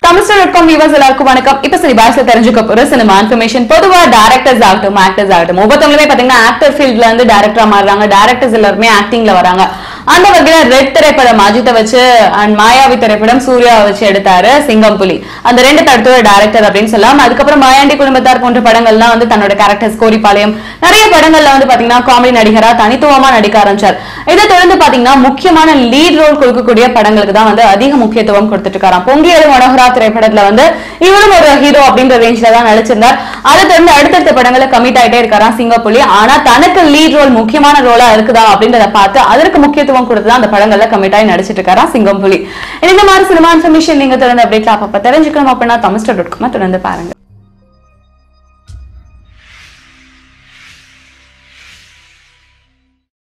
Tamil.com viewers எல்லாருக்கும் வணக்கம். இப்போ சரி பாஸ்ல தெரிஞ்சுக்க போற சினிமா இன்ஃபர்மேஷன். பொதுவா டைரக்டர்ஸ் ஆகட்டும், ஆக்டர்ஸ் ஆகட்டும், ஒவ்வொருத்தவங்களுமே பாத்தீங்கன்னா ஆக்டர் ஃபீல்ட்ல இருந்து டைரக்டரா மாறுறாங்க. டைரக்டர்ஸ் எல்லாருமே ஆக்டிங்ல வராங்க. அந்த வகையில ரெட் திரைப்படம் அஜித்தை வச்சு அண்ட் மாயாவி திரைப்படம் சூர்யாவை வச்சு எடுத்தாரு சிங்கம் புலி. அந்த ரெண்டு தடுத்து டைரக்டர் அப்படின்னு சொல்லலாம். அதுக்கப்புறம் மாயாண்டி குடும்பத்தார் போன்ற படங்கள்லாம் வந்து தன்னோட கேரக்டர்ஸ் கோரிப்பாளையம் நிறைய படங்கள்ல வந்து பாத்தீங்கன்னா காமெடி நடிகரா தனித்துவமா நடிக்க ஆரம்பிச்சார். இதை தொடர்ந்து பாத்தீங்கன்னா முக்கியமான லீட் ரோல் கொடுக்கக்கூடிய படங்களுக்கு தான் வந்து அதிக முக்கியத்துவம் கொடுத்துட்டு இருக்காராம். பொங்கியல் மனோகரா திரைப்படத்துல வந்து இவரும் ஒரு ஹீரோ அப்படின்ற ரேஞ்ச்ல தான் நடிச்சிருந்தார். அதை தொடர்ந்து அடுத்தடுத்த படங்களை கமிட் ஆயிட்டே இருக்காராம் சிங்கம் புலி. ஆனா தனக்கு லீட் ரோல் முக்கியமான ரோலா இருக்குதா அப்படின்றத பார்த்து அதற்கு முக்கியத்துவம் கொடுத்துதான் அந்த படங்கள்ல கமிட் ஆகி நடிச்சிட்டு இருக்காராம் சிங்கம் புலி. இந்த மாதிரி சினிமா இன்ஃபர்மேஷன் நீங்க தொடர்ந்து அப்டேட்ல அப்ப தெரிஞ்சுக்கணும் அப்படின்னா Tamil.com தொடர்ந்து பாருங்க.